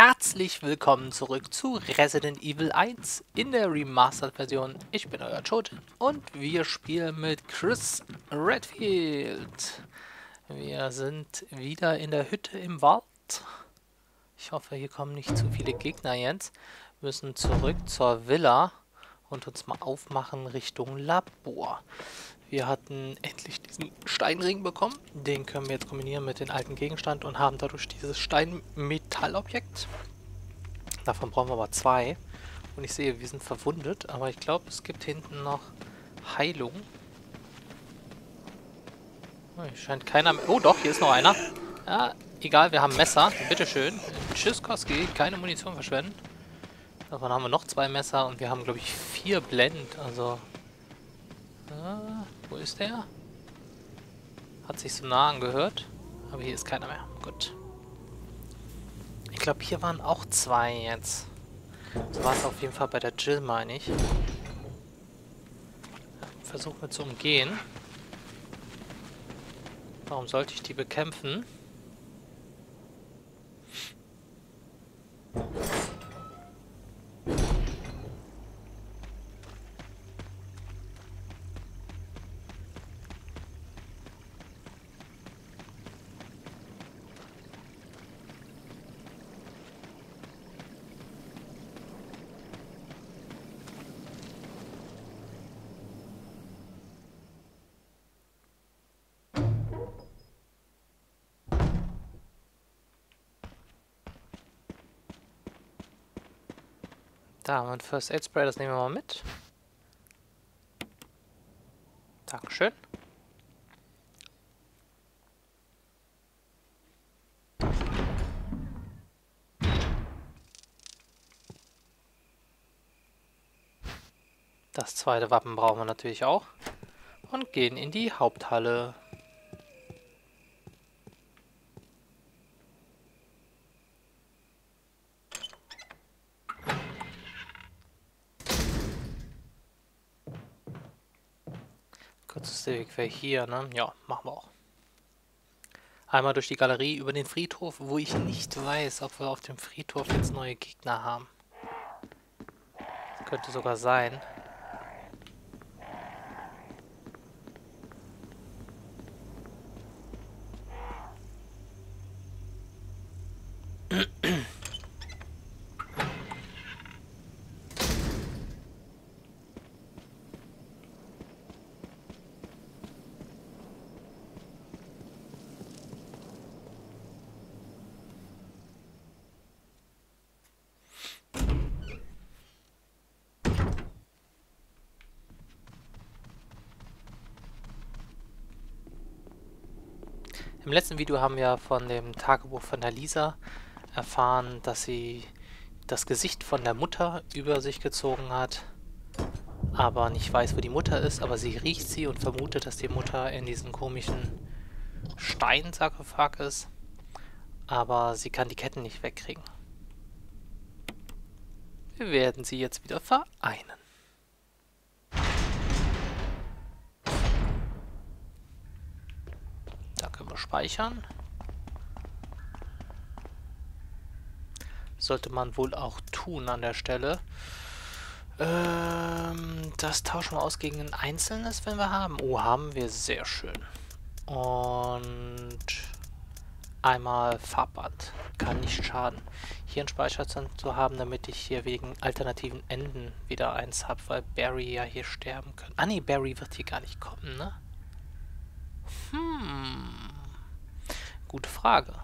herzlich willkommen zurück zu Resident Evil 1 in der Remastered-Version. Ich bin euer Chosen und wir spielen mit Chris Redfield. Wir sind wieder in der Hütte im Wald. Ich hoffe, hier kommen nicht zu viele Gegner jetzt. Wir müssen zurück zur Villa und uns mal aufmachen Richtung Labor. Wir hatten endlich diesen Steinring bekommen. Den können wir jetzt kombinieren mit dem alten Gegenstand und haben dadurch dieses Steinmetallobjekt. Davon brauchen wir aber 2. Und ich sehe, wir sind verwundet, aber ich glaube, es gibt hinten noch Heilung. Oh, hier scheint keiner mehr. Oh doch, hier ist noch einer. Ja, egal, wir haben Messer. Bitteschön. Tschüss, Koski. Keine Munition verschwenden. Davon haben wir noch 2 Messer und wir haben, glaube ich, 4 Blend. Also... wo ist der? Hat sich so nah angehört. Aber hier ist keiner mehr. Gut. Ich glaube, hier waren auch 2 jetzt. So war es auf jeden Fall bei der Jill, meine ich. Versuchen wir zu umgehen. Warum sollte ich die bekämpfen? Da haben wir ein First Aid Spray, das nehmen wir mal mit. Dankeschön. Das zweite Wappen brauchen wir natürlich auch. Und gehen in die Haupthalle. Kürzester Weg wäre hier, ne? Ja, machen wir auch. Einmal durch die Galerie über den Friedhof, wo ich nicht weiß, ob wir auf dem Friedhof jetzt neue Gegner haben. Das könnte sogar sein. Im letzten Video haben wir von dem Tagebuch von der Lisa erfahren, dass sie das Gesicht von der Mutter über sich gezogen hat, aber nicht weiß, wo die Mutter ist, aber sie riecht sie und vermutet, dass die Mutter in diesem komischen Steinsarkophag ist, aber sie kann die Ketten nicht wegkriegen. Wir werden sie jetzt wieder vereinen. Da können wir speichern. Sollte man wohl auch tun an der Stelle. Das tauschen wir aus gegen ein einzelnes, wenn wir haben. Oh, haben wir. Sehr schön. Und einmal Farbband. Kann nicht schaden. Hier einen Speicherstand zu haben, damit ich hier wegen alternativen Enden wieder eins habe, weil Barry ja hier sterben könnte. Ah ne, Barry wird hier gar nicht kommen, ne? Gute Frage.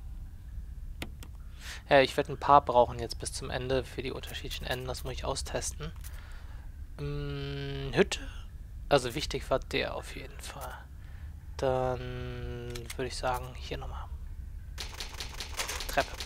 Ja, ich werde ein paar brauchen jetzt bis zum Ende für die unterschiedlichen Enden. Das muss ich austesten. Hütte. Also wichtig war der auf jeden Fall. Dann würde ich sagen, hier nochmal. Treppe.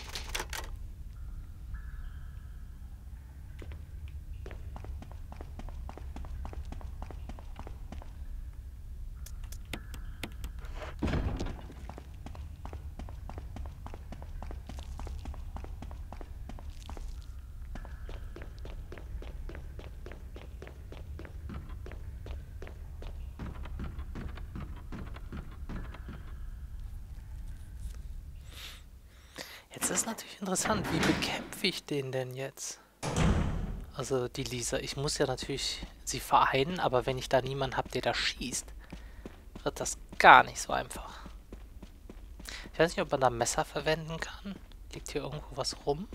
Jetzt ist natürlich interessant, wie bekämpfe ich den denn jetzt? Also die Lisa, ich muss ja natürlich sie vereinen, aber wenn ich da niemanden habe, der da schießt, wird das gar nicht so einfach. Ich weiß nicht, ob man da Messer verwenden kann. Liegt hier irgendwo was rum?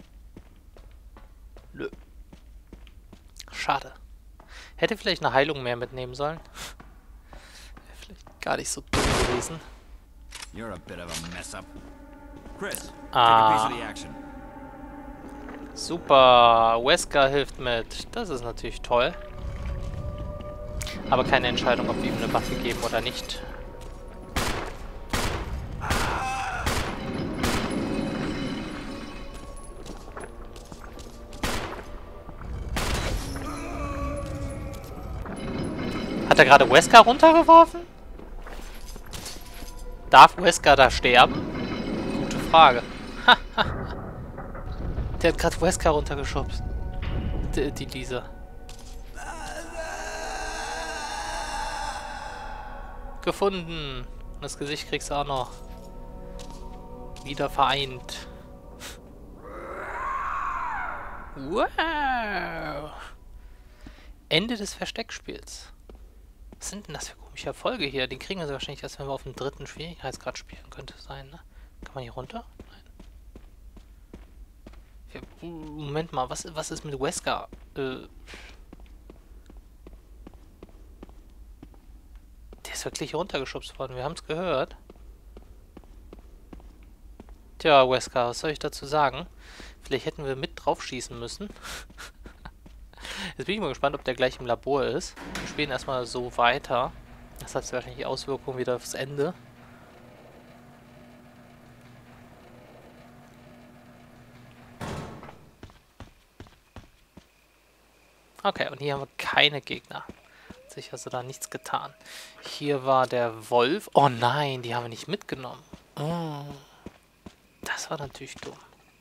Nö. Schade. Hätte vielleicht eine Heilung mehr mitnehmen sollen. Wäre vielleicht gar nicht so dumm gewesen. You're a bit of a mess up. Chris, take a piece Ah, of the action. super. Wesker hilft mit. Das ist natürlich toll. Aber keine Entscheidung, ob wir ihm eine Waffe geben oder nicht. Hat er gerade Wesker runtergeworfen? Darf Wesker da sterben? Gute Frage. Der hat gerade Wesker runtergeschubst. Die Lisa. Gefunden. Das Gesicht kriegst du auch noch. Wieder vereint. Wow. Ende des Versteckspiels. Was sind denn das für komische Erfolge hier? Die kriegen wir wahrscheinlich erst, wenn wir auf dem 3. Schwierigkeitsgrad spielen. Könnte es sein, ne? Kann man hier runter? Nein. Moment mal, was ist mit Wesker? Der ist wirklich runtergeschubst worden. Wir haben es gehört. Tja, Wesker, was soll ich dazu sagen? Vielleicht hätten wir mit drauf schießen müssen. Jetzt bin ich mal gespannt, ob der gleich im Labor ist. Wir spielen erstmal so weiter. Das hat wahrscheinlich Auswirkungen wieder aufs Ende. Okay, und hier haben wir keine Gegner. Hat sich also da nichts getan. Hier war der Wolf. Oh nein, die haben wir nicht mitgenommen. Oh, das war natürlich dumm.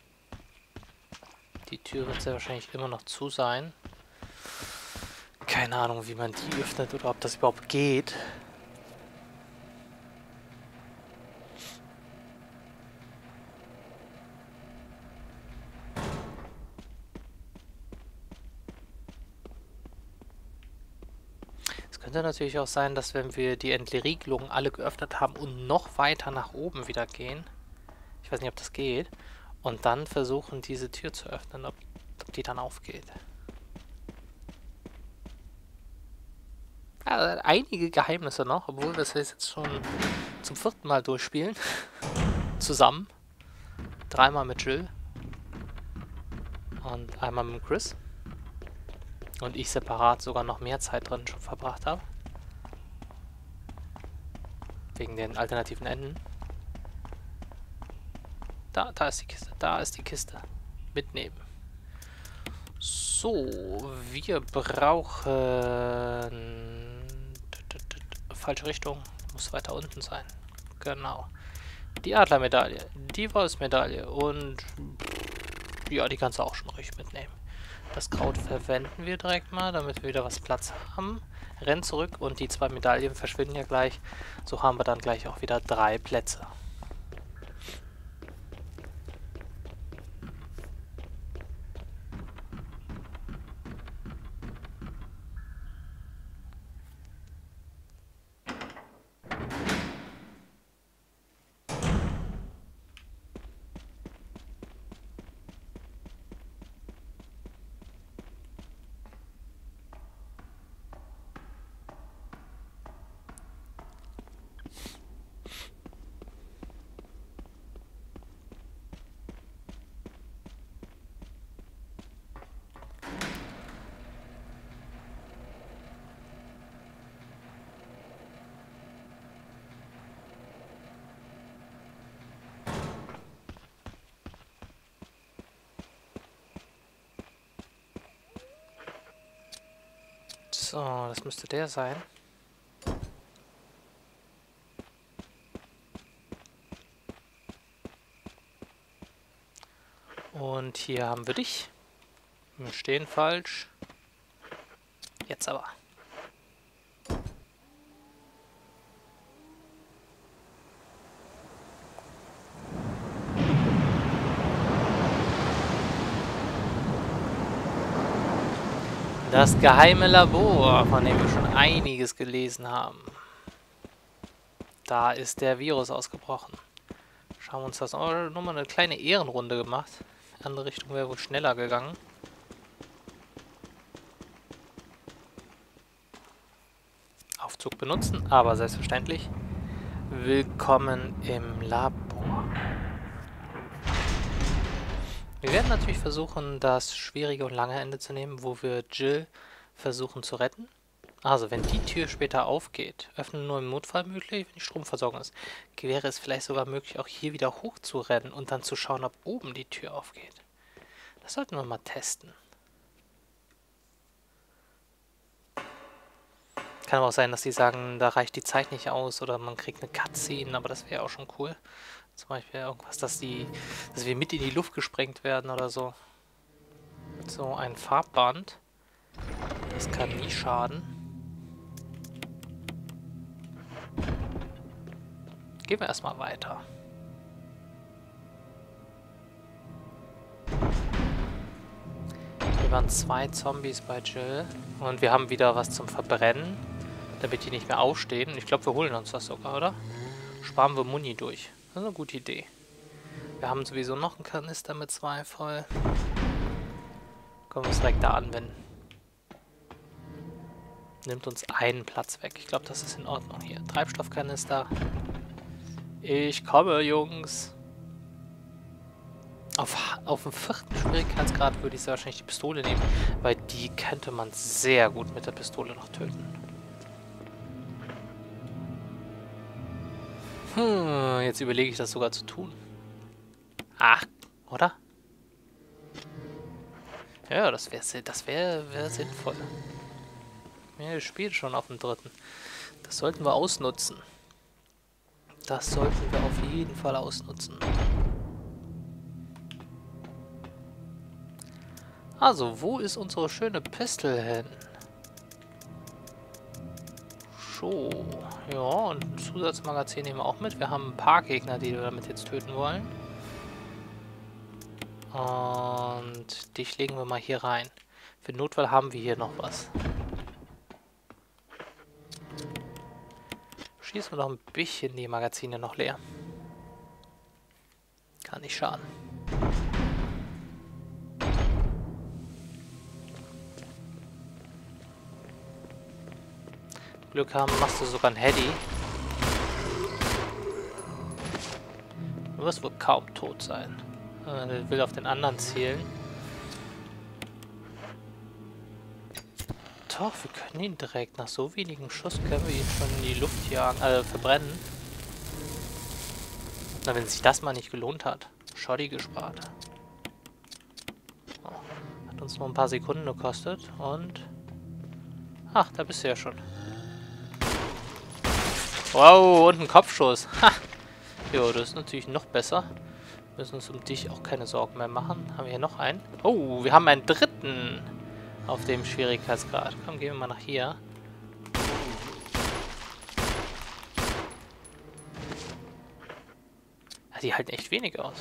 Die Tür wird sehr wahrscheinlich immer noch zu sein. Keine Ahnung, wie man die öffnet oder ob das überhaupt geht. Es könnte natürlich auch sein, dass wenn wir die Entriegelungen alle geöffnet haben und noch weiter nach oben wieder gehen, ich weiß nicht, ob das geht, und dann versuchen, diese Tür zu öffnen, ob die dann aufgeht. Ja, einige Geheimnisse noch, obwohl wir es jetzt schon zum 4. Mal durchspielen. Zusammen. 3-mal mit Jill. Und einmal mit Chris. Und ich separat sogar noch mehr Zeit drin schon verbracht habe. Wegen den alternativen Enden. Da ist die Kiste. Da ist die Kiste. Mitnehmen. So, wir brauchen... Falsche Richtung. Muss weiter unten sein. Genau. Die Adlermedaille. Die Wolfsmedaille. Und... ja, die kannst du auch schon ruhig mitnehmen. Das Kraut verwenden wir direkt mal, damit wir wieder was Platz haben. Renn zurück und die 2 Medaillen verschwinden ja gleich. So haben wir dann gleich auch wieder 3 Plätze. So, das müsste der sein. Und hier haben wir dich. Wir stehen falsch. Jetzt aber. Das geheime Labor, von dem wir schon einiges gelesen haben. Da ist der Virus ausgebrochen. Schauen wir uns das an. Oh, nochmal eine kleine Ehrenrunde gemacht. Die andere Richtung wäre wohl schneller gegangen. Aufzug benutzen, aber selbstverständlich. Willkommen im Labor. Wir werden natürlich versuchen, das schwierige und lange Ende zu nehmen, wo wir Jill versuchen zu retten. Also, wenn die Tür später aufgeht, öffnen nur im Notfall möglich, wenn die Stromversorgung ist. Wäre es vielleicht sogar möglich, auch hier wieder hoch zu rennen und dann zu schauen, ob oben die Tür aufgeht. Das sollten wir mal testen. Kann aber auch sein, dass die sagen, da reicht die Zeit nicht aus oder man kriegt eine Cutscene, aber das wäre auch schon cool. Zum Beispiel irgendwas, dass wir mit in die Luft gesprengt werden oder so. So ein Farbband. Das kann nie schaden. Gehen wir erstmal weiter. Hier waren 2 Zombies bei Jill. Und wir haben wieder was zum Verbrennen, damit die nicht mehr aufstehen. Ich glaube, wir holen uns das sogar, oder? Sparen wir Muni durch. Das ist eine gute Idee. Wir haben sowieso noch einen Kanister mit 2 voll. Können wir es direkt da anwenden. Nimmt uns einen Platz weg. Ich glaube, das ist in Ordnung hier. Treibstoffkanister. Ich komme, Jungs. Auf dem 4. Schwierigkeitsgrad würde ich sehr wahrscheinlich die Pistole nehmen, weil die könnte man sehr gut mit der Pistole noch töten. Jetzt überlege ich das sogar zu tun. Ach, oder? Ja, das wäre sinnvoll. Ja, das Spiel schon auf dem 3. Das sollten wir ausnutzen. Das sollten wir auf jeden Fall ausnutzen. Also, wo ist unsere schöne Pistole hin? So, ja, und ein Zusatzmagazin nehmen wir auch mit. Wir haben ein paar Gegner, die wir damit jetzt töten wollen. Und dich legen wir mal hier rein. Für Notfall haben wir hier noch was. Schießen wir noch ein bisschen die Magazine noch leer. Kann nicht schaden. Glück haben, machst du sogar ein Heady. Du wirst wohl kaum tot sein. Der will auf den anderen zielen. Doch, wir können ihn direkt, nach so wenigen Schuss können wir ihn schon in die Luft jagen, verbrennen. Na, wenn sich das mal nicht gelohnt hat. Shoddy gespart. Oh, hat uns nur ein paar Sekunden gekostet und... Ach, da bist du ja schon. Wow, und ein Kopfschuss. Ha! Jo, das ist natürlich noch besser. Wir müssen uns um dich auch keine Sorgen mehr machen. Haben wir hier noch einen? Oh, wir haben einen 3. auf dem Schwierigkeitsgrad. Komm, gehen wir mal nach hier. Ja, die halten echt wenig aus.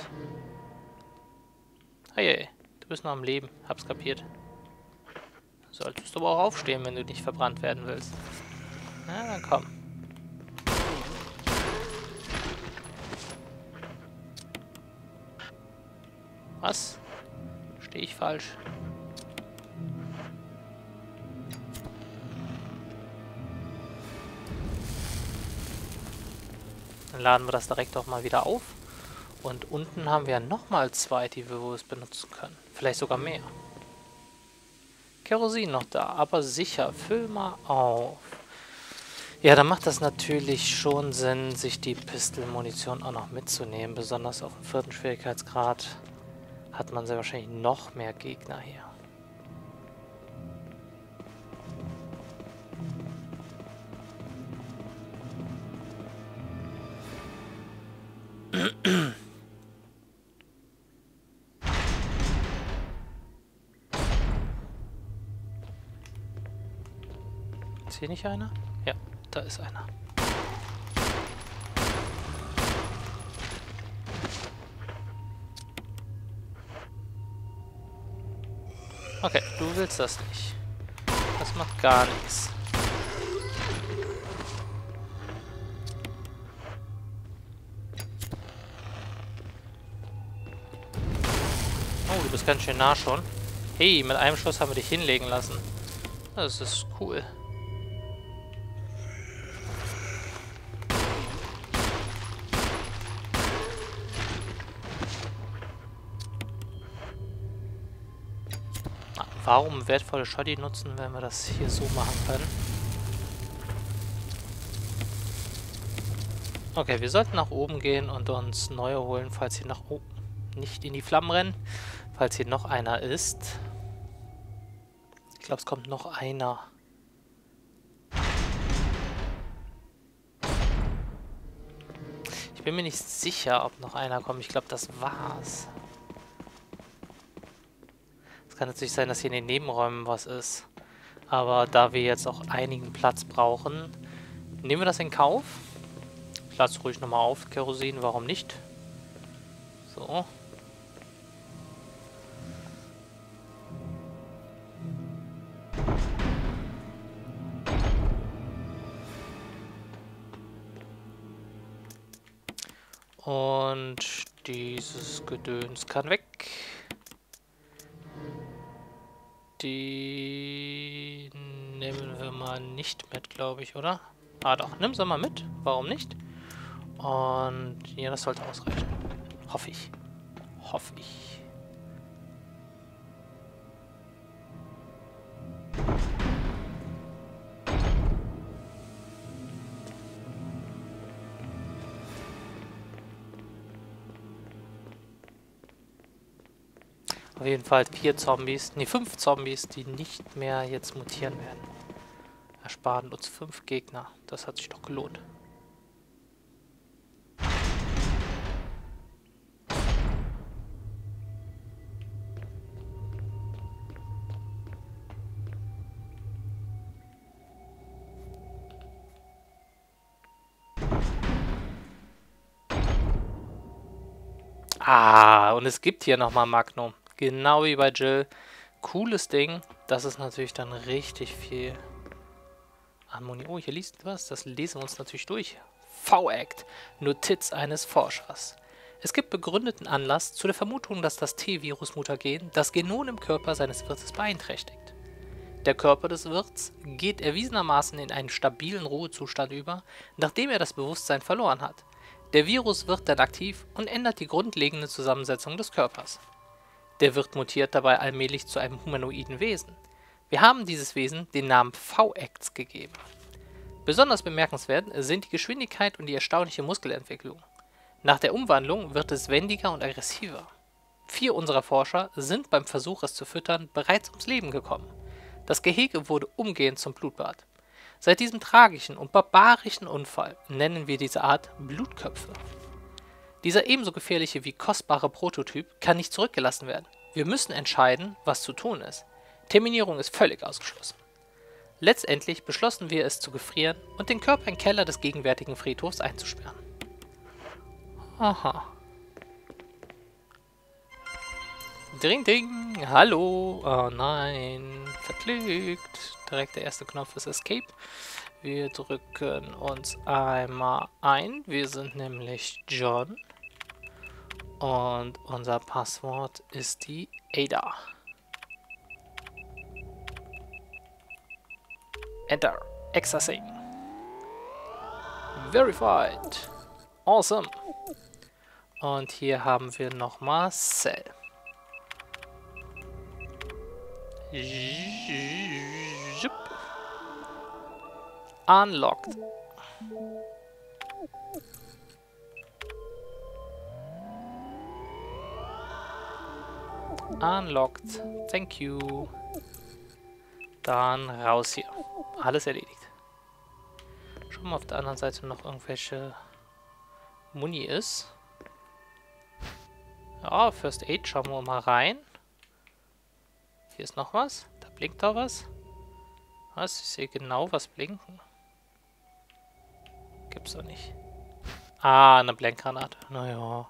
Hey, du bist noch am Leben. Hab's kapiert. Solltest du aber auch aufstehen, wenn du nicht verbrannt werden willst. Na, dann komm. Was? Stehe ich falsch? Dann laden wir das direkt auch mal wieder auf. Und unten haben wir nochmal 2, die wir wohl benutzen können. Vielleicht sogar mehr. Kerosin noch da, aber sicher. Füll mal auf. Ja, dann macht das natürlich schon Sinn, sich die Pistolmunition auch noch mitzunehmen. Besonders auf dem 4. Schwierigkeitsgrad hat man sehr wahrscheinlich noch mehr Gegner hier. Ist hier nicht einer? Ja, da ist einer. Okay, du willst das nicht. Das macht gar nichts. Oh, du bist ganz schön nah schon. Hey, mit einem Schuss haben wir dich hinlegen lassen. Das ist cool. Warum wertvolle Shoddy nutzen, wenn wir das hier so machen können? Okay, wir sollten nach oben gehen und uns neue holen, falls hier noch... Oh, nicht in die Flammen rennen. Falls hier noch einer ist. Ich glaube, es kommt noch einer. Ich bin mir nicht sicher, ob noch einer kommt. Ich glaube, das war's. Es kann natürlich sein, dass hier in den Nebenräumen was ist. Aber da wir jetzt auch einigen Platz brauchen, nehmen wir das in Kauf. Ich lade es ruhig nochmal auf, Kerosin, warum nicht? So. Und dieses Gedöns kann weg. Die nehmen wir mal nicht mit, glaube ich, oder? Ah doch, nimm sie mal mit. Warum nicht? Und ja, das sollte ausreichen. Hoffe ich. Hoffe ich. Auf jeden Fall 4 Zombies, nee 5 Zombies, die nicht mehr jetzt mutieren werden. Ersparen uns 5 Gegner. Das hat sich doch gelohnt. Ah, und es gibt hier nochmal Magnum. Genau wie bei Jill. Cooles Ding. Das ist natürlich dann richtig viel Harmonie. Oh, hier liest was. Das lesen wir uns natürlich durch. V-Act. Notiz eines Forschers. Es gibt begründeten Anlass zu der Vermutung, dass das T-Virus-Mutagen das Genom im Körper seines Wirtes beeinträchtigt. Der Körper des Wirts geht erwiesenermaßen in einen stabilen Ruhezustand über, nachdem er das Bewusstsein verloren hat. Der Virus wird dann aktiv und ändert die grundlegende Zusammensetzung des Körpers. Der Wirt mutiert dabei allmählich zu einem humanoiden Wesen. Wir haben dieses Wesen den Namen V-Acts gegeben. Besonders bemerkenswert sind die Geschwindigkeit und die erstaunliche Muskelentwicklung. Nach der Umwandlung wird es wendiger und aggressiver. 4 unserer Forscher sind beim Versuch, es zu füttern, bereits ums Leben gekommen. Das Gehege wurde umgehend zum Blutbad. Seit diesem tragischen und barbarischen Unfall nennen wir diese Art Blutköpfe. Dieser ebenso gefährliche wie kostbare Prototyp kann nicht zurückgelassen werden. Wir müssen entscheiden, was zu tun ist. Terminierung ist völlig ausgeschlossen. Letztendlich beschlossen wir es zu gefrieren und den Körper im Keller des gegenwärtigen Friedhofs einzusperren. Aha. Ding, ding. Hallo. Oh nein. Verklickt. Direkt der erste Knopf ist Escape. Wir drücken uns einmal ein. Wir sind nämlich John. Und unser Passwort ist die Ada. Enter. Accessing. Verified. Awesome. Und hier haben wir nochmal Cell. Unlocked. Unlocked. Thank you. Dann raus hier. Alles erledigt. Schauen wir mal, auf der anderen Seite noch irgendwelche Muni ist. Ja, First Aid, schauen wir mal rein. Hier ist noch was. Da blinkt doch was. Was? Ich sehe genau was blinken. Gibt's doch nicht. Ah, eine Blendgranate. Naja.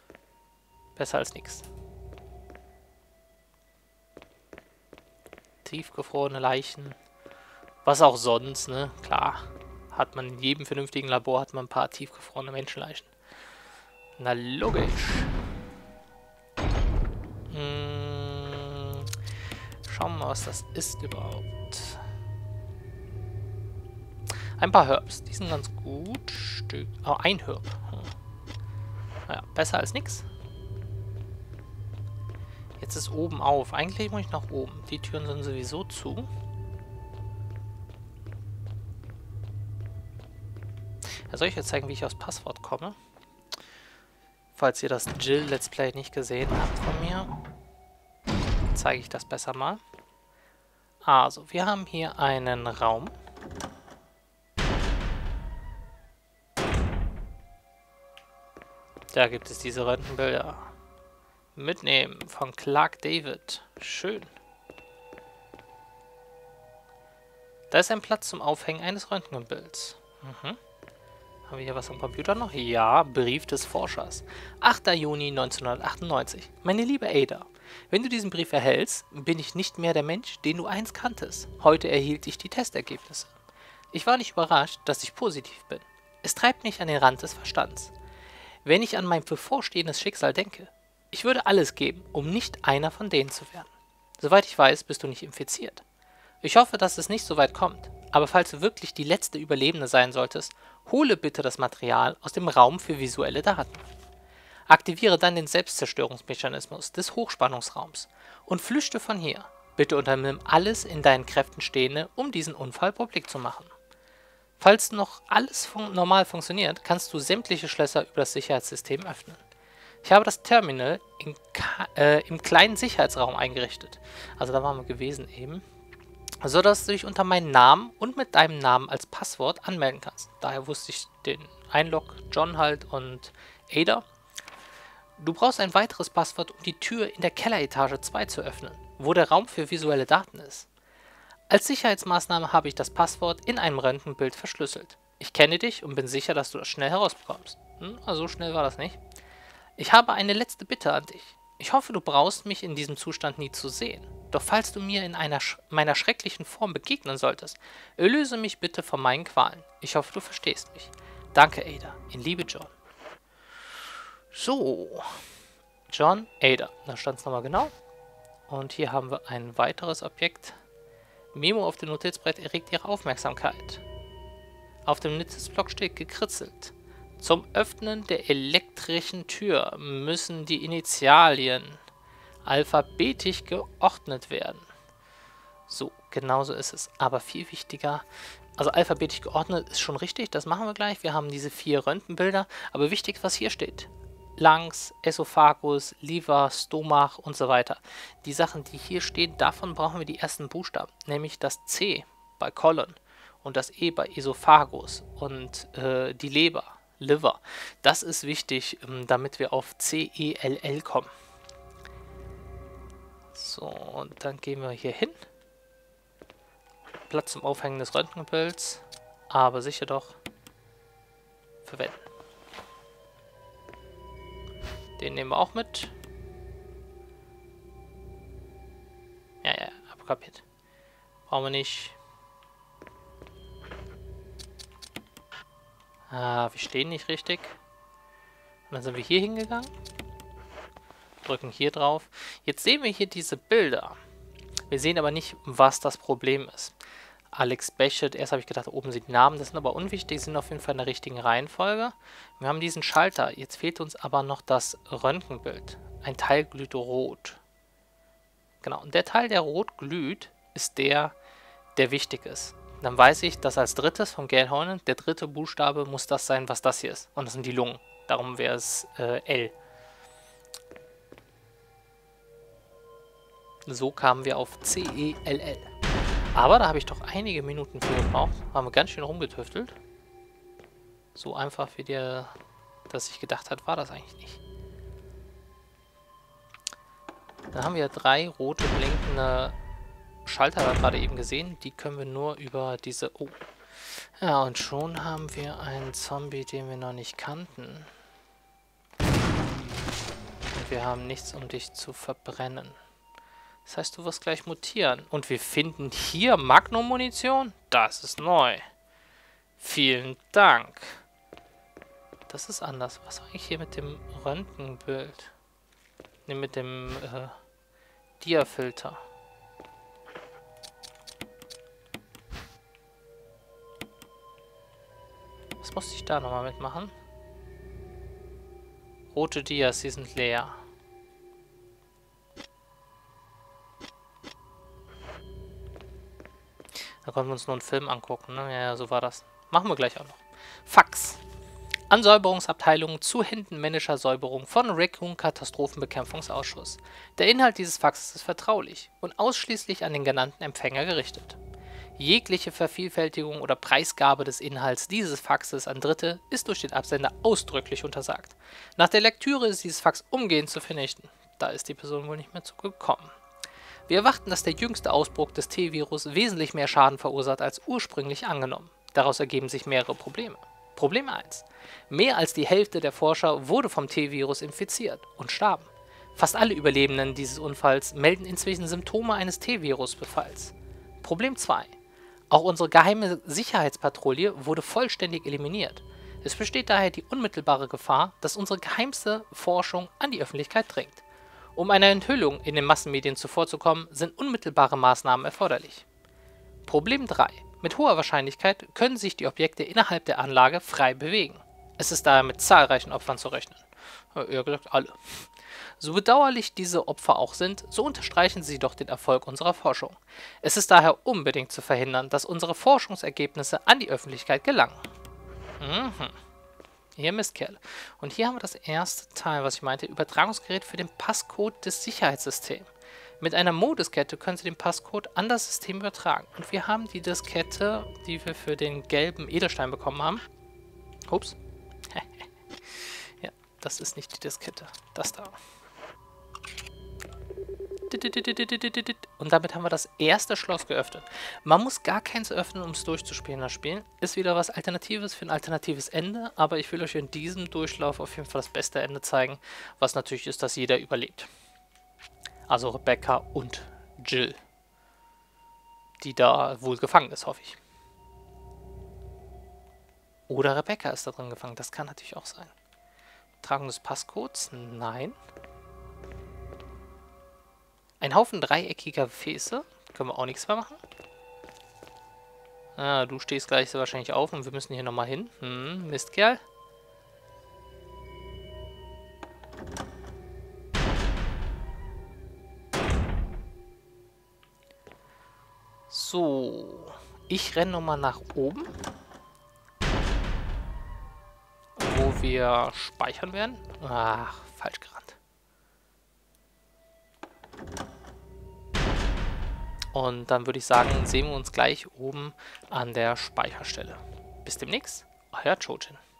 Besser als nichts. tiefgefrorene Leichen. Was auch sonst, ne? Klar. Hat man in jedem vernünftigen Labor hat man ein paar tiefgefrorene Menschenleichen. Na logisch. Schauen wir mal, was das ist überhaupt. Ein paar Herbs. Die sind ganz gut. Oh, ein Herb. Naja, besser als nix. Jetzt ist oben auf. Eigentlich muss ich nach oben. Die Türen sind sowieso zu. Ja, soll ich jetzt zeigen, wie ich aufs Passwort komme? Falls ihr das Jill Let's Play nicht gesehen habt von mir, zeige ich das besser mal. Also, wir haben hier einen Raum. Da gibt es diese Röntgenbilder. Mitnehmen von Clark David. Schön. Da ist ein Platz zum Aufhängen eines Röntgenbilds. Haben wir hier was am Computer noch? Ja, Brief des Forschers. 8. Juni 1998. Meine liebe Ada, wenn du diesen Brief erhältst, bin ich nicht mehr der Mensch, den du einst kanntest. Heute erhielt ich die Testergebnisse. Ich war nicht überrascht, dass ich positiv bin. Es treibt mich an den Rand des Verstands. Wenn ich an mein bevorstehendes Schicksal denke, ich würde alles geben, um nicht einer von denen zu werden. Soweit ich weiß, bist du nicht infiziert. Ich hoffe, dass es nicht so weit kommt, aber falls du wirklich die letzte Überlebende sein solltest, hole bitte das Material aus dem Raum für visuelle Daten. Aktiviere dann den Selbstzerstörungsmechanismus des Hochspannungsraums und flüchte von hier. Bitte unternimm alles in deinen Kräften Stehende, um diesen Unfall publik zu machen. Falls noch alles normal funktioniert, kannst du sämtliche Schlösser über das Sicherheitssystem öffnen. Ich habe das Terminal im kleinen Sicherheitsraum eingerichtet. Also da waren wir gewesen eben. So dass du dich unter meinem Namen und mit deinem Namen als Passwort anmelden kannst. Daher wusste ich den Einlog, John halt und Ada. Du brauchst ein weiteres Passwort, um die Tür in der Kelleretage 2 zu öffnen, wo der Raum für visuelle Daten ist. Als Sicherheitsmaßnahme habe ich das Passwort in einem Röntgenbild verschlüsselt. Ich kenne dich und bin sicher, dass du das schnell herausbekommst. Also so schnell war das nicht. Ich habe eine letzte Bitte an dich. Ich hoffe, du brauchst mich in diesem Zustand nie zu sehen. Doch falls du mir in meiner schrecklichen Form begegnen solltest, erlöse mich bitte von meinen Qualen. Ich hoffe, du verstehst mich. Danke, Ada. In Liebe, John. So. John, Ada. Da stand es nochmal genau. Und hier haben wir ein weiteres Objekt. Memo auf dem Notizbrett erregt ihre Aufmerksamkeit. Auf dem Notizblock steht gekritzelt. Zum Öffnen der elektrischen Tür müssen die Initialien alphabetisch geordnet werden. So, genauso ist es. Aber viel wichtiger, also alphabetisch geordnet ist schon richtig, das machen wir gleich. Wir haben diese 4 Röntgenbilder, aber wichtig, was hier steht. Lungs, Esophagus, Leber, Stomach und so weiter. Die Sachen, die hier stehen, davon brauchen wir die ersten Buchstaben, nämlich das C bei Colon und das E bei Esophagus und die Leber. Liver. Das ist wichtig, damit wir auf CELL kommen. So, und dann gehen wir hier hin. Platz zum Aufhängen des Röntgenbilds, aber sicher doch verwenden. Den nehmen wir auch mit. Ja, hab kapiert. Brauchen wir nicht. Ah, wir stehen nicht richtig. Und dann sind wir hier hingegangen. Drücken hier drauf. Jetzt sehen wir hier diese Bilder. Wir sehen aber nicht, was das Problem ist. Alex Bechet, erst habe ich gedacht, oben sind die Namen, das sind aber unwichtig, sind auf jeden Fall in der richtigen Reihenfolge. Wir haben diesen Schalter, jetzt fehlt uns aber noch das Röntgenbild. Ein Teil glüht rot. Genau, und der Teil, der rot glüht, ist der wichtig ist. Dann weiß ich, dass als drittes von Gellhorn, der dritte Buchstabe muss das sein, was das hier ist. Und das sind die Lungen. Darum wäre es L. So kamen wir auf CELL. Aber da habe ich doch einige Minuten für gebraucht. Haben wir ganz schön rumgetüftelt. So einfach wie dass ich gedacht habe, war das eigentlich nicht. Dann haben wir 3 rote blinkende Schalter gerade eben gesehen. Die können wir nur über diese... Oh. Ja, und schon haben wir einen Zombie, den wir noch nicht kannten. Und wir haben nichts, um dich zu verbrennen. Das heißt, du wirst gleich mutieren. Und wir finden hier Magnum-Munition? Das ist neu. Vielen Dank. Das ist anders. Was war eigentlich hier mit dem Röntgenbild? Ne, mit dem Dia-Filter. Was musste ich da nochmal mitmachen? Rote Dias, die sind leer. Da konnten wir uns nur einen Film angucken, ne? Ja, so war das. Machen wir gleich auch noch. Fax. Ansäuberungsabteilung zu händenmännischer Säuberung von Raccoon Katastrophenbekämpfungsausschuss. Der Inhalt dieses Faxes ist vertraulich und ausschließlich an den genannten Empfänger gerichtet. Jegliche Vervielfältigung oder Preisgabe des Inhalts dieses Faxes an Dritte ist durch den Absender ausdrücklich untersagt. Nach der Lektüre ist dieses Fax umgehend zu vernichten. Da ist die Person wohl nicht mehr zugekommen. Wir erwarten, dass der jüngste Ausbruch des T-Virus wesentlich mehr Schaden verursacht als ursprünglich angenommen. Daraus ergeben sich mehrere Probleme. Problem 1. Mehr als die Hälfte der Forscher wurde vom T-Virus infiziert und starben. Fast alle Überlebenden dieses Unfalls melden inzwischen Symptome eines T-Virus-Befalls. Problem 2. Auch unsere geheime Sicherheitspatrouille wurde vollständig eliminiert. Es besteht daher die unmittelbare Gefahr, dass unsere geheimste Forschung an die Öffentlichkeit dringt. Um einer Enthüllung in den Massenmedien zuvorzukommen, sind unmittelbare Maßnahmen erforderlich. Problem 3. Mit hoher Wahrscheinlichkeit können sich die Objekte innerhalb der Anlage frei bewegen. Es ist daher mit zahlreichen Opfern zu rechnen. Eher gesagt alle. So bedauerlich diese Opfer auch sind, so unterstreichen sie doch den Erfolg unserer Forschung. Es ist daher unbedingt zu verhindern, dass unsere Forschungsergebnisse an die Öffentlichkeit gelangen. Ihr Mistkerl. Und hier haben wir das erste Teil, was ich meinte, Übertragungsgerät für den Passcode des Sicherheitssystems. Mit einer Moddiskette können Sie den Passcode an das System übertragen. Und wir haben die Diskette, die wir für den gelben Edelstein bekommen haben. Ups. Ja, das ist nicht die Diskette. Das da. Und damit haben wir das erste Schloss geöffnet. Man muss gar keins öffnen, um es durchzuspielen. Das Spiel ist wieder was Alternatives für ein alternatives Ende, aber ich will euch in diesem Durchlauf auf jeden Fall das beste Ende zeigen, was natürlich ist, dass jeder überlebt. Also Rebecca und Jill, die da wohl gefangen ist, hoffe ich. Oder Rebecca ist da drin gefangen, das kann natürlich auch sein. Tragung des Passcodes? Nein. Ein Haufen dreieckiger Gefäße. Können wir auch nichts mehr machen. Ah, du stehst gleich so wahrscheinlich auf und wir müssen hier nochmal hin. Mistkerl. So. Ich renne nochmal nach oben. Wo wir speichern werden. Ach, falsch gerannt. Und dann würde ich sagen, sehen wir uns gleich oben an der Speicherstelle. Bis demnächst, euer Chojin.